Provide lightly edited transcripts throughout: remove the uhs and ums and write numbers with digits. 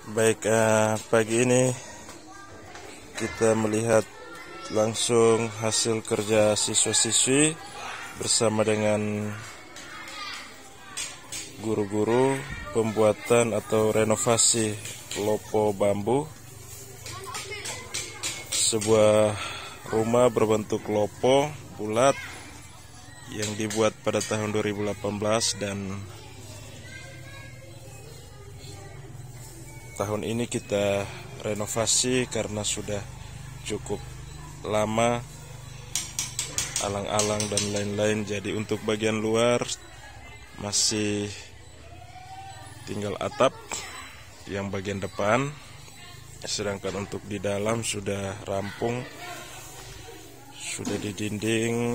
Baik, pagi ini kita melihat langsung hasil kerja siswa-siswi bersama dengan guru-guru pembuatan atau renovasi lopo bambu. Sebuah rumah berbentuk lopo bulat yang dibuat pada tahun 2018 dan tahun ini kita renovasi karena sudah cukup lama, alang-alang dan lain-lain. Jadi untuk bagian luar masih tinggal atap yang bagian depan, sedangkan untuk di dalam sudah rampung, sudah di dinding.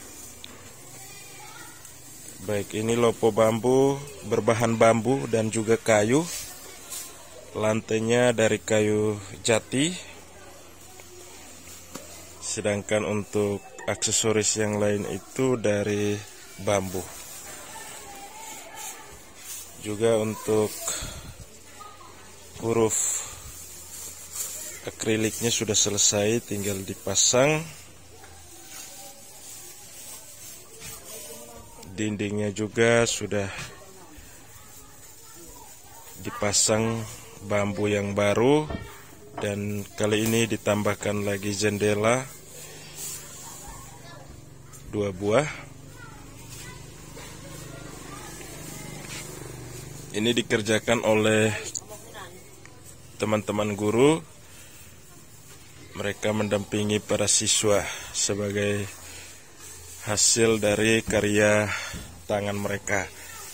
Baik, ini lopo bambu berbahan bambu dan juga kayu. Lantainya dari kayu jati, sedangkan untuk aksesoris yang lain itu dari bambu. Juga untuk huruf akriliknya sudah selesai, tinggal dipasang. Dindingnya juga sudah dipasang bambu yang baru, dan kali ini ditambahkan lagi jendela 2 buah. Ini dikerjakan oleh teman-teman guru. Mereka mendampingi para siswa sebagai hasil dari karya tangan mereka.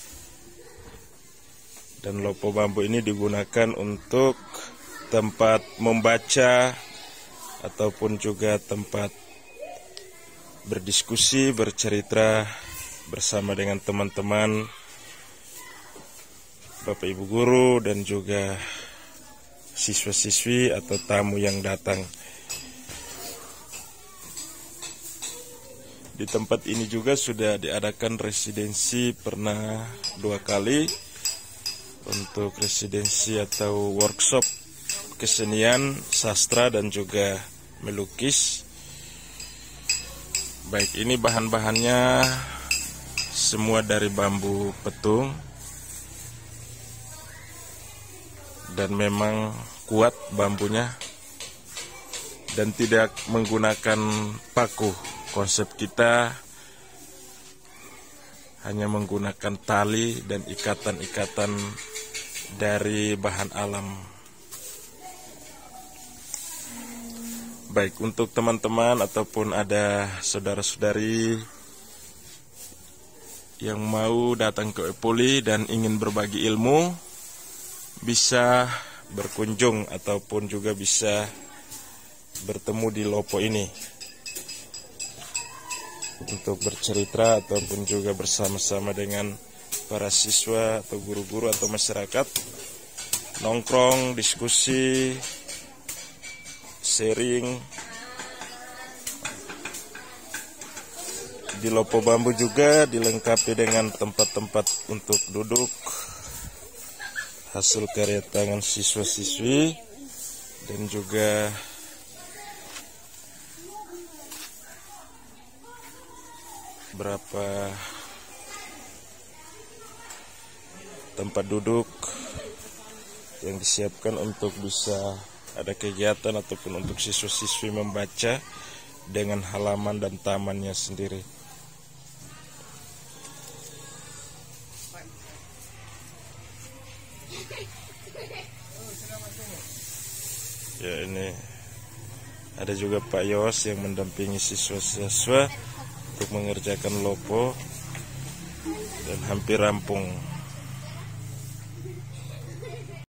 Dan lopo bambu ini digunakan untuk tempat membaca ataupun juga tempat berdiskusi, bercerita bersama dengan teman-teman, Bapak Ibu guru dan juga siswa-siswi atau tamu yang datang. Di tempat ini juga sudah diadakan residensi pernah 2 kali. Untuk residensi atau workshop kesenian, sastra dan juga melukis. Baik, ini bahan-bahannya semua dari bambu petung dan memang kuat bambunya dan tidak menggunakan paku. Konsep kita hanya menggunakan tali dan ikatan-ikatan dari bahan alam. Baik, untuk teman-teman ataupun ada saudara-saudari yang mau datang ke Epoli dan ingin berbagi ilmu, bisa berkunjung ataupun juga bisa bertemu di lopo ini untuk bercerita ataupun juga bersama-sama dengan para siswa atau guru-guru atau masyarakat, nongkrong, diskusi, sharing. Di lopo bambu juga dilengkapi dengan tempat-tempat untuk duduk, hasil karya tangan siswa-siswi, dan juga berapa tempat duduk yang disiapkan untuk bisa ada kegiatan ataupun untuk siswa-siswi membaca dengan halaman dan tamannya sendiri. Ya, ini ada juga Pak Yos yang mendampingi siswa-siswa untuk mengerjakan lopo dan hampir rampung.